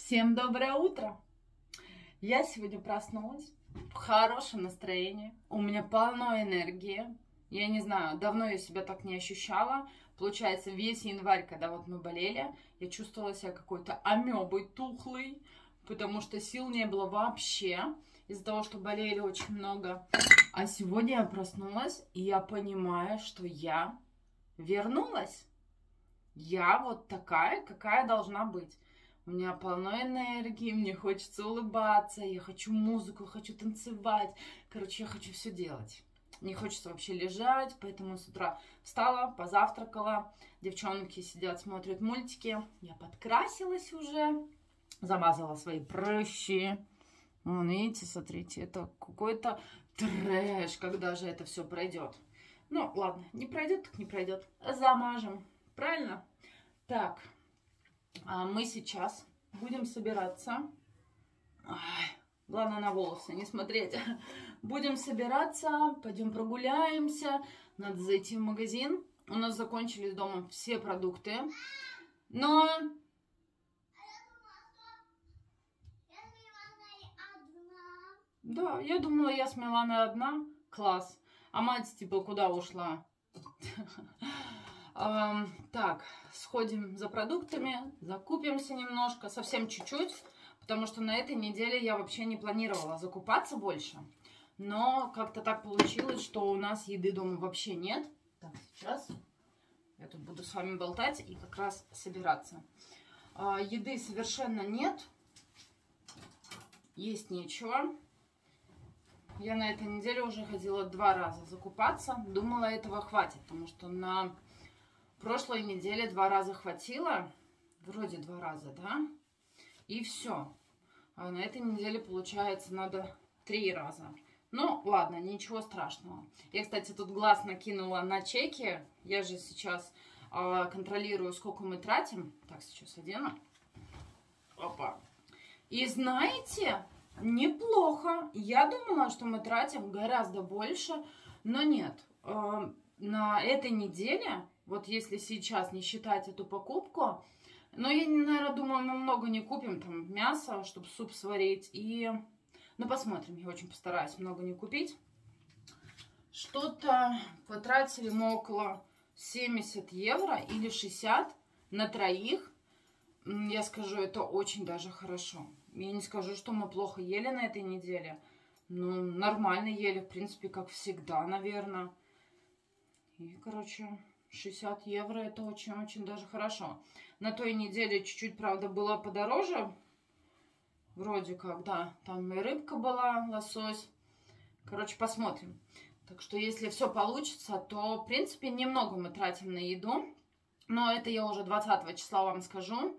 Всем доброе утро! Я сегодня проснулась в хорошем настроении, у меня полно энергии. Я не знаю, давно я себя так не ощущала. Получается, весь январь, когда вот мы болели, я чувствовала себя какой-то амебой тухлой, потому что сил не было вообще, из-за того, что болели очень много. А сегодня я проснулась, и я понимаю, что я вернулась. Я вот такая, какая должна быть. У меня полно энергии, мне хочется улыбаться, я хочу музыку, хочу танцевать. Короче, я хочу все делать. Не хочется вообще лежать, поэтому с утра встала, позавтракала. Девчонки сидят, смотрят мультики. Я подкрасилась уже, замазала свои прыщи. Вон, видите, смотрите, это какой-то трэш, когда же это все пройдет. Ну, ладно, не пройдет, так не пройдет. Замажем, правильно? Так. Мы сейчас будем собираться. Главное на волосы не смотреть. Будем собираться, пойдем прогуляемся. Надо зайти в магазин. У нас закончились дома все продукты. Но... Да, я думала, я с Миланой одна. Класс. А мать типа куда ушла? Так, сходим за продуктами, закупимся немножко, совсем чуть-чуть, потому что на этой неделе я вообще не планировала закупаться больше. Но как-то так получилось, что у нас еды дома вообще нет. Так, сейчас я тут буду с вами болтать и как раз собираться. Еды совершенно нет, есть нечего. Я на этой неделе уже ходила 2 раза закупаться, думала, этого хватит, потому что на... прошлой неделе 2 раза хватило, вроде 2 раза, да, и все. А на этой неделе, получается, надо 3 раза. Ну, ладно, ничего страшного. Я, кстати, тут глаз накинула на чеки. Я же сейчас контролирую, сколько мы тратим. Так, сейчас одену. Опа. И знаете, неплохо. Я думала, что мы тратим гораздо больше, но нет. На этой неделе... Вот если сейчас не считать эту покупку, но я, наверное, думаю, мы много не купим, там, мясо, чтобы суп сварить, и, ну, посмотрим, я очень постараюсь много не купить. Что-то потратили мы около 70 евро или 60 на троих, я скажу, это очень даже хорошо. Я не скажу, что мы плохо ели на этой неделе, ну, нормально ели, в принципе, как всегда, наверное, и, короче... 60 евро это очень-очень даже хорошо. На той неделе чуть-чуть, правда, было подороже. Вроде как, да. Там и рыбка была, лосось. Короче, посмотрим. Так что, если все получится, то, в принципе, немного мы тратим на еду. Но это я уже 20 числа вам скажу.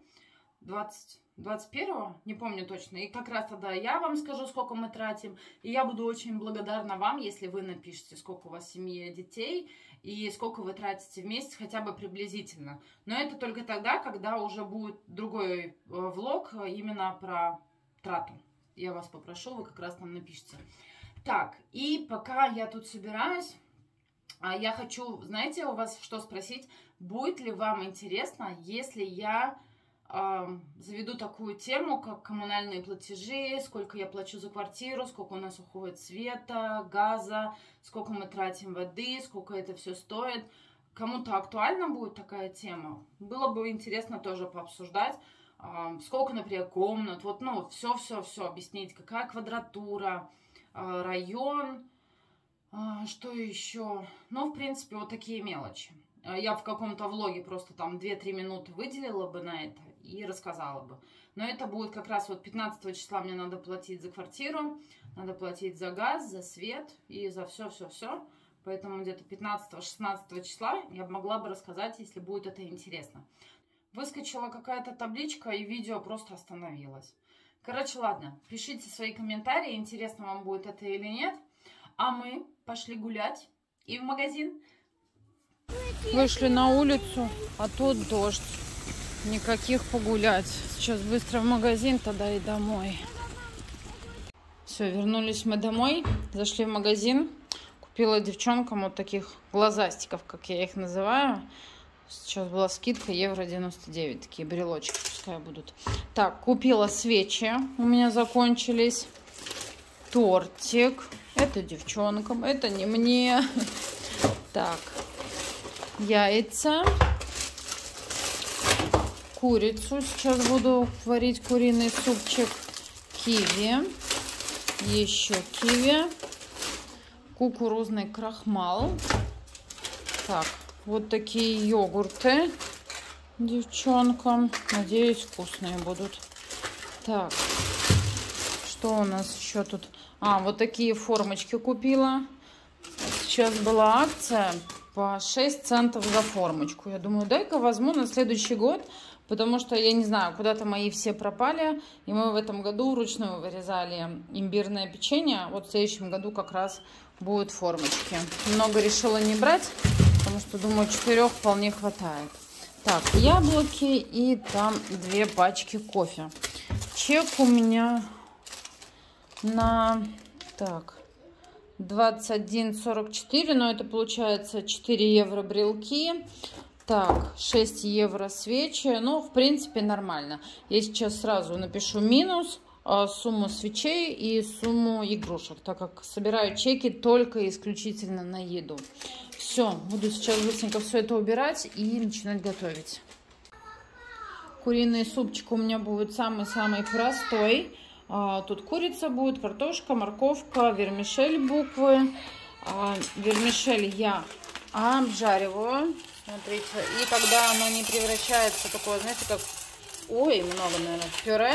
21-го? Не помню точно. И как раз тогда я вам скажу, сколько мы тратим. И я буду очень благодарна вам, если вы напишите, сколько у вас в семье детей и сколько вы тратите в месяц, хотя бы приблизительно. Но это только тогда, когда уже будет другой влог именно про трату. Я вас попрошу, вы как раз там напишите. Так, и пока я тут собираюсь, я хочу, знаете, у вас что спросить? Будет ли вам интересно, если я... заведу такую тему, как коммунальные платежи, сколько я плачу за квартиру, сколько у нас уходит света, газа, сколько мы тратим воды, сколько это все стоит. Кому-то актуальна будет такая тема? Было бы интересно тоже пообсуждать, сколько, например, комнат, вот, ну, все объяснить, какая квадратура, район, что еще. Ну, в принципе, вот такие мелочи. Я в каком-то влоге просто там 2-3 минуты выделила бы на это и рассказала бы. Но это будет как раз вот 15 числа мне надо платить за квартиру, надо платить за газ, за свет и за все. Поэтому где-то 15-16 числа я могла бы рассказать, если будет это интересно. Выскочила какая-то табличка и видео просто остановилось. Короче, ладно, пишите свои комментарии, интересно вам будет это или нет. А мы пошли гулять и в магазин. Вышли на улицу, а тут дождь. Никаких погулять. Сейчас быстро в магазин, тогда и домой. Все, вернулись мы домой. Зашли в магазин. Купила девчонкам вот таких глазастиков, как я их называю. Сейчас была скидка евро 99. Такие брелочки пускай будут. Так, купила свечи. У меня закончились. Тортик. Это девчонкам. Это не мне. Так. Яйца. Курицу. Сейчас буду варить куриный супчик. Киви. Еще киви. Кукурузный крахмал. Так. Вот такие йогурты девчонкам. Надеюсь, вкусные будут. Так, что у нас еще тут? Вот такие формочки купила. Сейчас была акция по 6 центов за формочку. Я думаю, дай-ка возьму на следующий год, потому что, я не знаю, куда-то мои все пропали. И мы в этом году вручную вырезали имбирное печенье. Вот в следующем году как раз будут формочки. Много решила не брать, потому что, думаю, 4 вполне хватает. Так, яблоки и там 2 пачки кофе. Чек у меня на 21,44, но это получается 4 евро брелки. Так, 6 евро свечи. Ну, в принципе, нормально. Я сейчас сразу напишу минус сумму свечей и сумму игрушек, так как собираю чеки только исключительно на еду. Все, буду сейчас быстренько все это убирать и начинать готовить. Куриный супчик у меня будет самый-самый простой. Тут курица будет, картошка, морковка, вермишель буквы. Вермишель я обжариваю. Смотрите. И когда она не превращается в такое, знаете, как... Ой, много, наверное, пюре.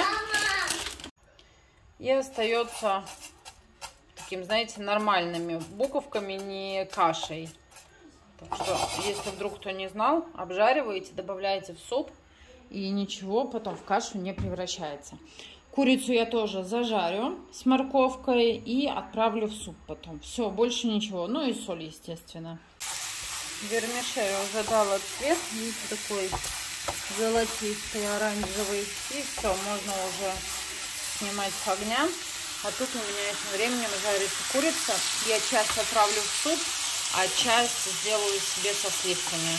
И остается таким, знаете, нормальными буковками, не кашей. Так что, если вдруг кто не знал, обжариваете, добавляете в суп. И ничего потом в кашу не превращается. Курицу я тоже зажарю с морковкой и отправлю в суп потом. Все, больше ничего. Ну и соль, естественно. Вермишель уже дала цвет. Видите, такой золотистый, оранжевый. И все, можно уже снимать с огня. А тут у меня этим временем жарится курица. Я часть отправлю в суп, а часть сделаю себе со сливками.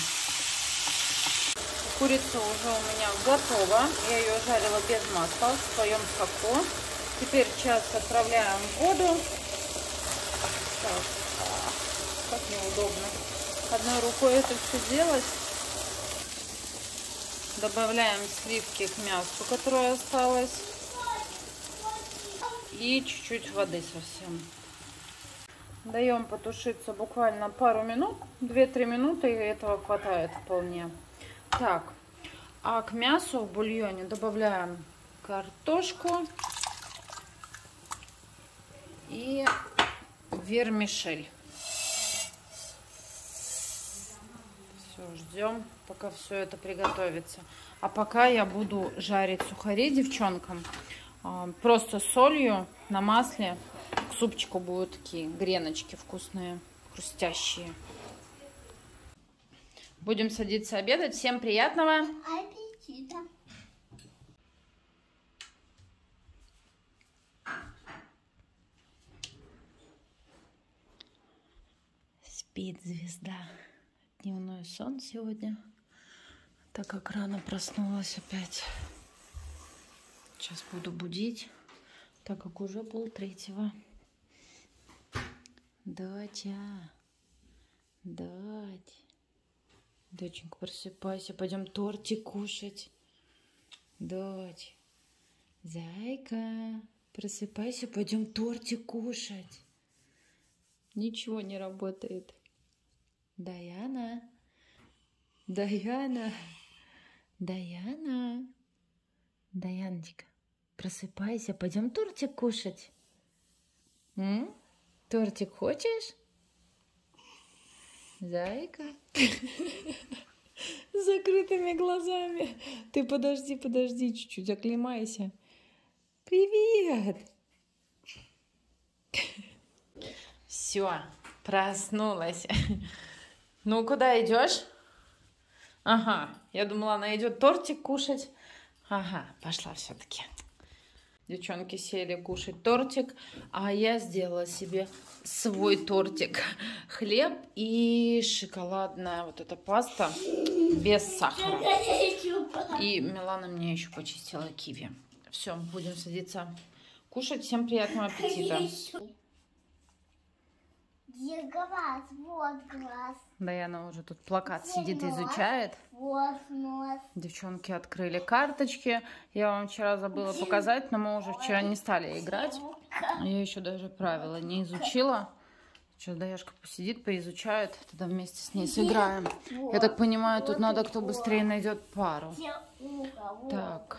Курица уже у меня готова. Я ее жарила без масла в своем соку. Теперь часть отправляем в воду. Так, как неудобно одной рукой это все делать. Добавляем сливки к мясу, которое осталось. И чуть-чуть воды совсем. Даем потушиться буквально пару минут. 2-3 минуты, и этого хватает вполне. Так, а к мясу в бульоне добавляем картошку и вермишель. Все, ждем, пока все это приготовится. А пока я буду жарить сухари девчонкам. Просто с солью на масле. К супчику будут такие греночки вкусные, хрустящие. Будем садиться обедать. Всем приятного аппетита! Спит звезда. Дневной сон сегодня, так как рано проснулась опять. Сейчас буду будить, так как уже 2:30. Доча, доченька, просыпайся, пойдем тортик кушать. Дочь, зайка, просыпайся, пойдем тортик кушать. Ничего не работает. Даяна, Даяночка, просыпайся, пойдем тортик кушать. Тортик хочешь? Зайка. С закрытыми глазами. Ты подожди, чуть-чуть, оклемайся. Привет. Все, проснулась. Ну, куда идешь? Ага, я думала, она идет тортик кушать. Ага, пошла все-таки. Девчонки сели кушать тортик, а я сделала себе свой тортик. Хлеб и шоколадная вот эта паста. без сахара. И Милана мне еще почистила киви. Все, будем садиться кушать. Всем приятного аппетита. Где глаз? Вот глаз. Даяна уже тут плакат сидит, изучает. Вот нос. Девчонки открыли карточки. Я вам вчера забыла показать, но мы уже вчера не стали играть. Я еще даже правила не изучила. Сейчас Даяшка посидит, поизучает, тогда вместе с ней сыграем. Я так понимаю, тут надо, кто быстрее найдет пару. Так.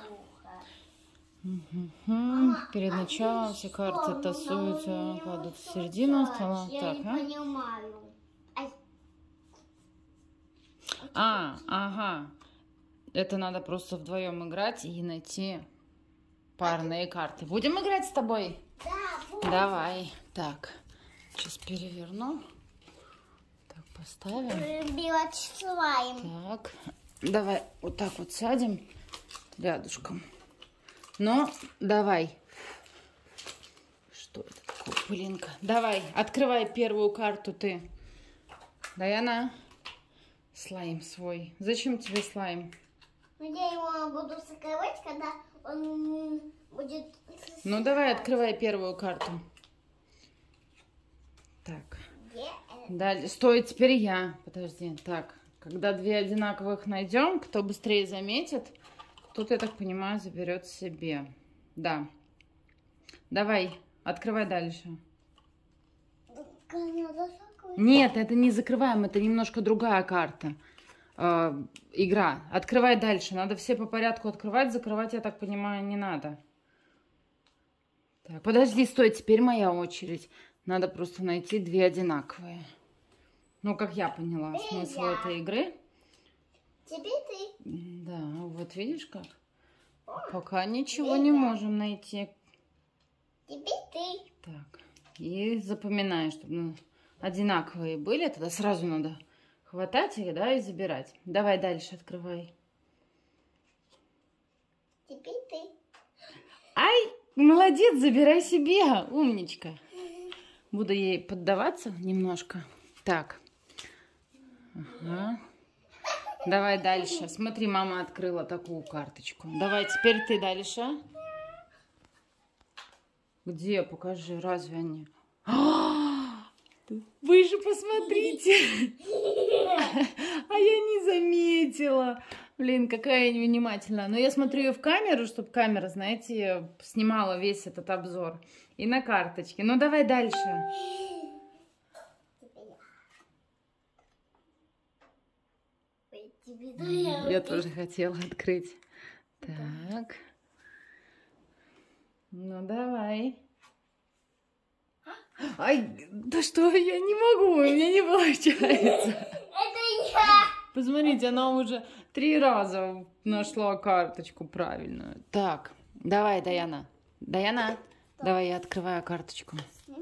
Перед началом все карты тасуются, кладут в середину стола. Так, ага. Это надо просто вдвоем играть и найти парные карты. Будем играть с тобой? Да, давай. Так, сейчас переверну. Так, поставим. Белать слайм. Так, давай вот так вот сядем рядышком. Ну, давай. Что это такое, пылинка? Давай, открывай первую карту ты. Даяна, слайм свой. Зачем тебе слайм? Я его буду закрывать, когда он будет... Ну, давай, открывай первую карту. Так. Далее. Стой, теперь я. Подожди. Так, когда две одинаковых найдем, кто быстрее заметит, тут, я так понимаю, заберет себе. Да. Давай, открывай дальше. Нет, это не закрываем, это немножко другая карта. Игра. Открывай дальше. Надо все по порядку открывать, закрывать, я так понимаю, не надо. Так, подожди, стой, теперь моя очередь. Надо просто найти две одинаковые. Ну, как я поняла смысл этой игры. Теперь ты. Да, вот видишь как? Пока ничего не можем найти. Теперь ты. Так, и запоминай, чтобы одинаковые были. Тогда сразу надо хватать их, да, и забирать. Давай дальше открывай. Теперь ты. Ай, молодец, забирай себе, умничка. Буду ей поддаваться немножко. Так. Ага. Давай дальше. Смотри, мама открыла такую карточку. Давай, теперь ты дальше. Где? Покажи, разве они? Вы же посмотрите. А я не заметила. Блин, какая я невнимательная. Но я смотрю ее в камеру, чтобы камера, знаете, снимала весь этот обзор. И на карточке. Ну, давай дальше. Я тоже хотела открыть. Так. Ну, давай. Ай, да что, я не могу, у меня не получается. Это я. Посмотрите, она уже 3 раза нашла карточку правильную. Так, давай, Даяна. Даяна, давай я открываю карточку.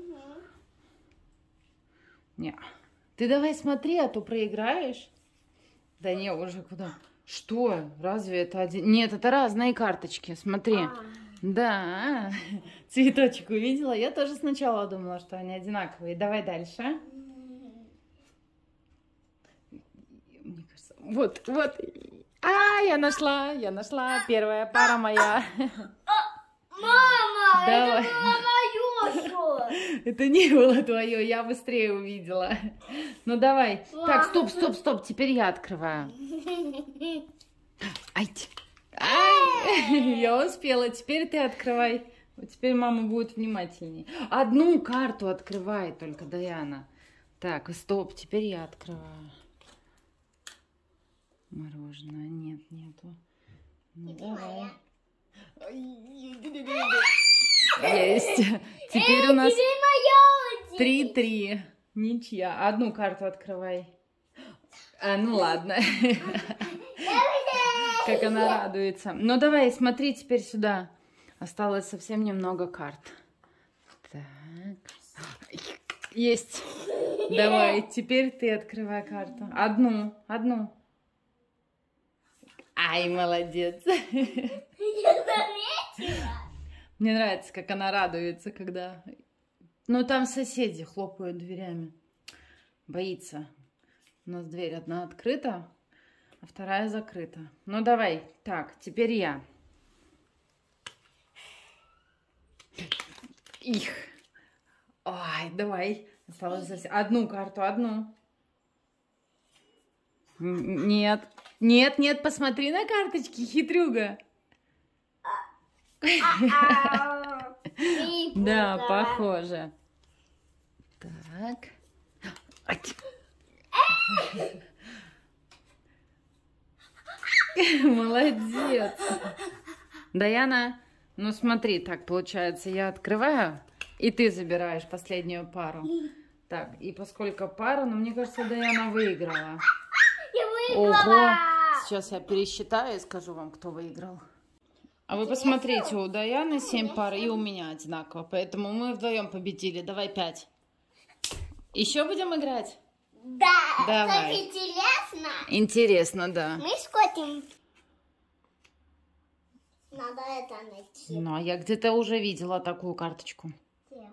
Не. Ты давай смотри, а то проиграешь. Да не, уже куда? Что? Разве это один? Нет, это разные карточки, смотри. Да, цветочек увидела. Я тоже сначала думала, что они одинаковые. Давай дальше. Мне кажется, вот. Я нашла. Первая пара моя. Мама, Давай. это было мое. Это не было твое, я быстрее увидела. Ну давай. Так, стоп. Теперь я открываю. Ай, я успела. Теперь ты открывай. Вот теперь мама будет внимательней. Одну карту открывай только, Даяна. Так, стоп. Теперь я открываю. Мороженое. Нету. Ну давай. Есть. Теперь у нас 3-3. Ничья. Одну карту открывай. Ну ладно. Как она радуется. Ну давай, смотри теперь сюда. Осталось совсем немного карт. Так. Есть. Давай, теперь ты открывай карту. Одну. Ай, молодец. Мне нравится, как она радуется, когда... Ну, там соседи хлопают дверями. Боится. У нас дверь одна открыта. а вторая закрыта. Ну, давай. Так, теперь я. Их. Ой, давай. Осталось одну карту, одну. Нет. Нет, нет, посмотри на карточки, хитрюга. Да, похоже. Так. Молодец. Даяна, ну смотри, так получается, я открываю, и ты забираешь последнюю пару. Так, и поскольку пара, ну мне кажется, Даяна выиграла. Я выиграла! Ого! Сейчас я пересчитаю и скажу вам, кто выиграл. А вы посмотрите, у Даяны 7 пар и у меня одинаково, поэтому мы вдвоем победили. Давай 5. Еще будем играть? Да, Давай. так интересно. Интересно, да. Мы скотим. Надо это найти. Ну, а я где-то уже видела такую карточку. Где?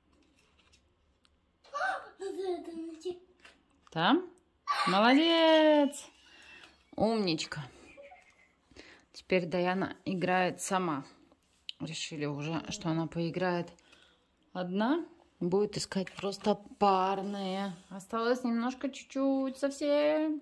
Надо это найти. Там? Молодец! Умничка. Теперь Даяна играет сама. Решили уже, что она поиграет одна. Будет искать просто парные. Осталось немножко, чуть-чуть, совсем.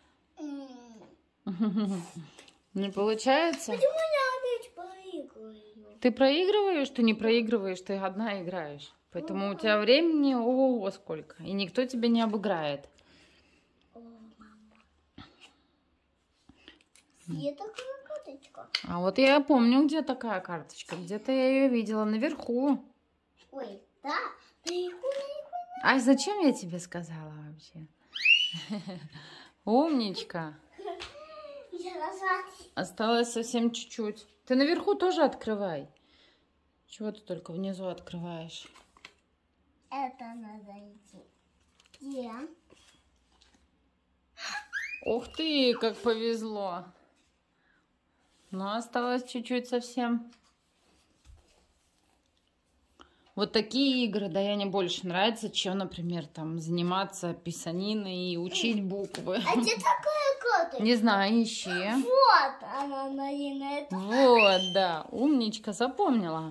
Не получается? Почему я опять проигрываю? Ты проигрываешь, ты не проигрываешь, ты одна играешь. Поэтому у тебя времени ого-го сколько. И никто тебя не обыграет. Где такая карточка? А вот я помню, где такая карточка. Где-то я ее видела наверху. Ой, да? Наверху. А зачем я тебе сказала вообще? Умничка. Я назвать. Осталось совсем чуть-чуть. Ты наверху тоже открывай. Чего ты только внизу открываешь? Это надо идти. Где? Ух ты, как повезло. Но осталось чуть-чуть совсем. Вот такие игры Даяне больше нравятся, чем, например, там заниматься писаниной и учить буквы. А где такая карточка? Не знаю, ищи. Вот она, наверное. Вот, да, умничка, запомнила.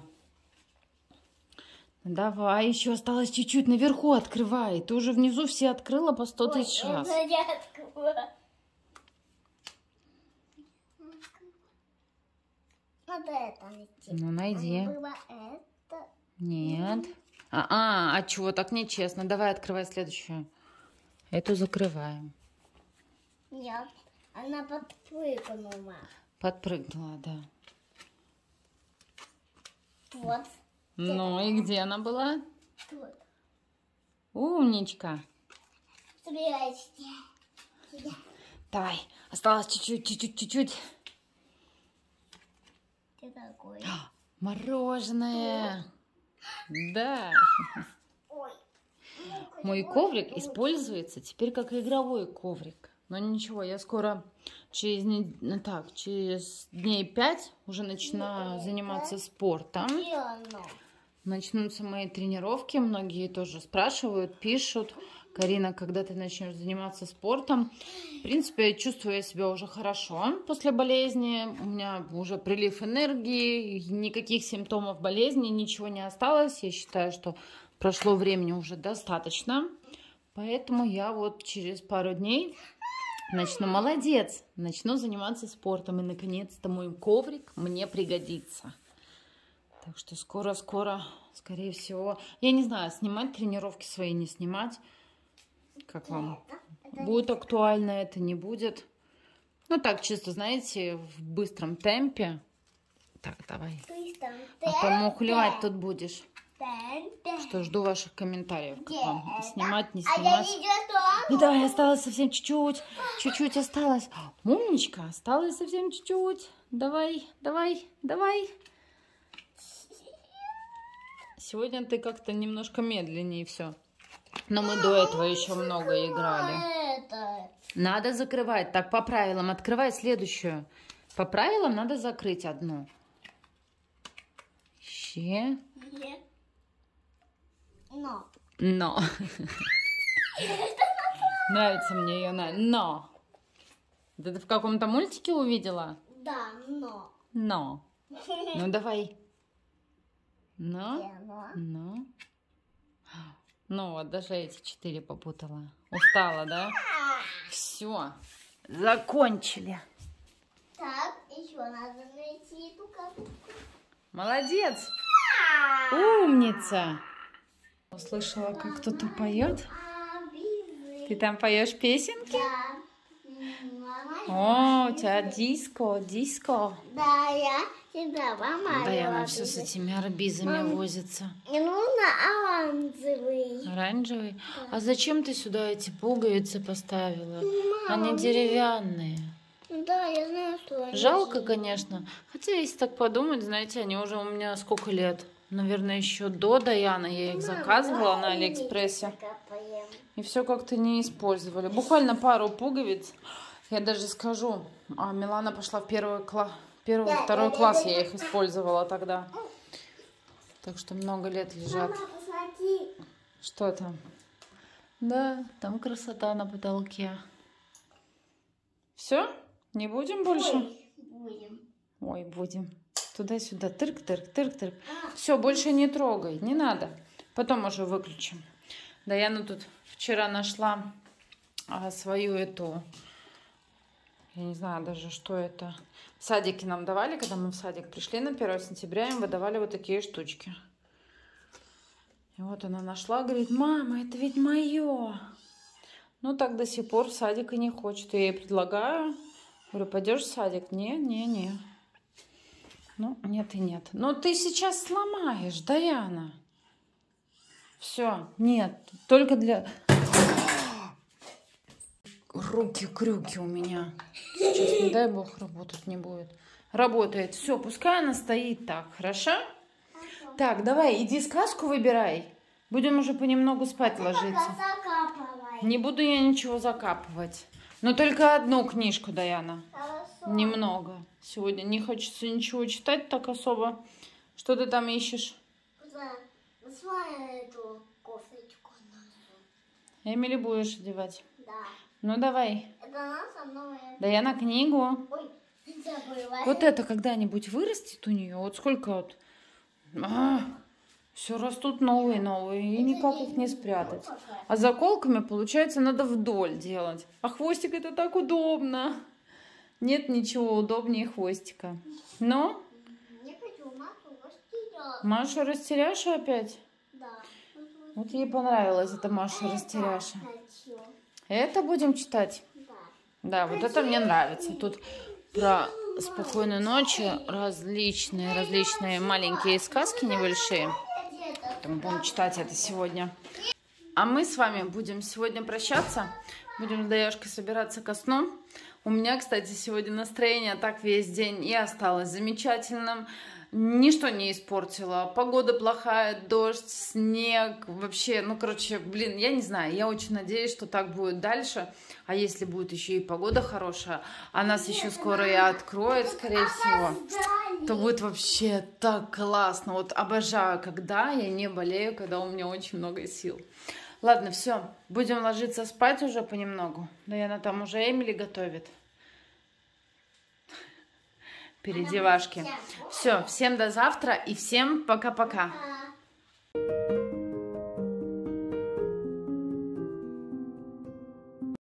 Давай, еще осталось чуть-чуть, наверху открывай. Ты уже внизу все открыла по 100 тысяч раз. Это я открыла. Надо это найти. Ну, найди. Было это. Нет. А чего так нечестно? Давай открывай следующую. Эту закрываем. Нет, она подпрыгнула. Подпрыгнула, да. Вот. Ну и где она была? Тут. Умничка. Собирайся. Давай, осталось чуть-чуть. Ты такой. Мороженое. Да. Ой. Мой коврик используется теперь как игровой коврик. Но ничего, я скоро через дней 5 уже начинаю заниматься спортом. Где оно? Начнутся мои тренировки. Многие тоже спрашивают, пишут. Карина, когда ты начнешь заниматься спортом? В принципе, чувствую я себя уже хорошо после болезни. У меня уже прилив энергии, никаких симптомов болезни, ничего не осталось. Я считаю, что прошло времени уже достаточно. Поэтому я вот через пару дней начну заниматься спортом. И наконец-то мой коврик мне пригодится. Так что скоро, скорее всего, я не знаю, снимать тренировки свои, не снимать. Как вам? Будет актуально, это не будет. Ну так, чисто, знаете, в быстром темпе. Так, давай. А то мухлевать тут будешь. Что, жду ваших комментариев. Как вам? Снимать, не снимать? Ну давай, осталось совсем чуть-чуть. Чуть-чуть осталось. Умничка, осталось совсем чуть-чуть. Давай. Сегодня ты как-то немножко медленнее все. Но мы до этого еще много играли. Надо закрывать. Так, по правилам. Открывай следующую. По правилам надо закрыть одну. Ще. Но. Нравится мне ее. Но. Да ты в каком-то мультике увидела? Да, но. Но. Ну давай. Но. Но. Ну вот, даже эти 4 попутала. Устала, да? Все. Закончили. Так, еще надо найти эту коробку. Молодец. Умница. Услышала, как кто-то поет. Ты там поешь песенки? Да. О, у тебя диско, диско. Да, я тебя помогу. Да, и она все с этими арбизами возится. Мне нужно оранжевый. Оранжевый? Да. А зачем ты сюда эти пуговицы поставила? Мама, они деревянные. Да, я знаю, что они. Жалко, конечно. Хотя, если так подумать, знаете, они уже у меня сколько лет? Наверное, еще до Даяны я их заказывала на Алиэкспрессе. И все как-то не использовали. Буквально пару пуговиц. Я даже скажу, Милана пошла в первый, второй класс, я их использовала тогда. Так что много лет лежат. Мама, посмотри. Что там? Да, там красота на потолке. Все? Не будем больше? Ой, будем. Ой, будем. Туда-сюда. Тырк-тырк, тырк-тырк. Все, больше не трогай, не надо. Потом уже выключим. Даяна тут вчера нашла свою эту... Я не знаю даже, что это. В садике нам давали, когда мы в садик пришли на 1 сентября, им выдавали вот такие штучки. И вот она нашла, говорит, мама, это ведь мое. Ну, так до сих пор в садик и не хочет. Я ей предлагаю. Говорю, пойдешь в садик? Не. Ну, нет и нет. Но ты сейчас сломаешь, Даяна. Все, нет, только для... Руки-крюки у меня. Сейчас, не дай бог, работать не будет. Работает. Все, пускай она стоит так, хорошо? Так, давай, иди сказку выбирай. Будем уже понемногу спать ложиться. Не буду я ничего закапывать. Но только одну книжку, Даяна. Хорошо. Немного. Сегодня не хочется ничего читать так особо. Что ты там ищешь? Да, посмотри эту кофточку нашу. Эмили будешь одевать? Да. Ну давай. Это наша новая. Даяна, книгу. Ой, забыла. Вот это когда-нибудь вырастет у нее? Вот сколько вот... все растут новые, и никак их не спрятать. А заколками, получается, надо вдоль делать. А хвостик это так удобно. Нет ничего удобнее хвостика. Но? Не хочу Машу растеряшь. Маша растеряша опять? Да. Вот ей понравилась эта Маша растеряша. Это будем читать? Да. Да, вот это мне нравится. Тут про спокойной ночи различные маленькие сказки небольшие. Мы будем читать это сегодня. А мы с вами будем сегодня прощаться. Будем с Даяшкой собираться ко сну. У меня, кстати, сегодня настроение так весь день и осталось замечательным. Ничто не испортило. Погода плохая, дождь, снег. Вообще, ну, короче, блин, я не знаю. Я очень надеюсь, что так будет дальше. А если будет еще и погода хорошая, а нас еще скоро и откроет, скорее всего, то будет вообще так классно. Вот обожаю, когда я не болею, когда у меня очень много сил. Ладно, все, будем ложиться спать уже понемногу. Наверное, там уже Эмили готовит. Переодевашки. Все, всем до завтра и всем пока-пока.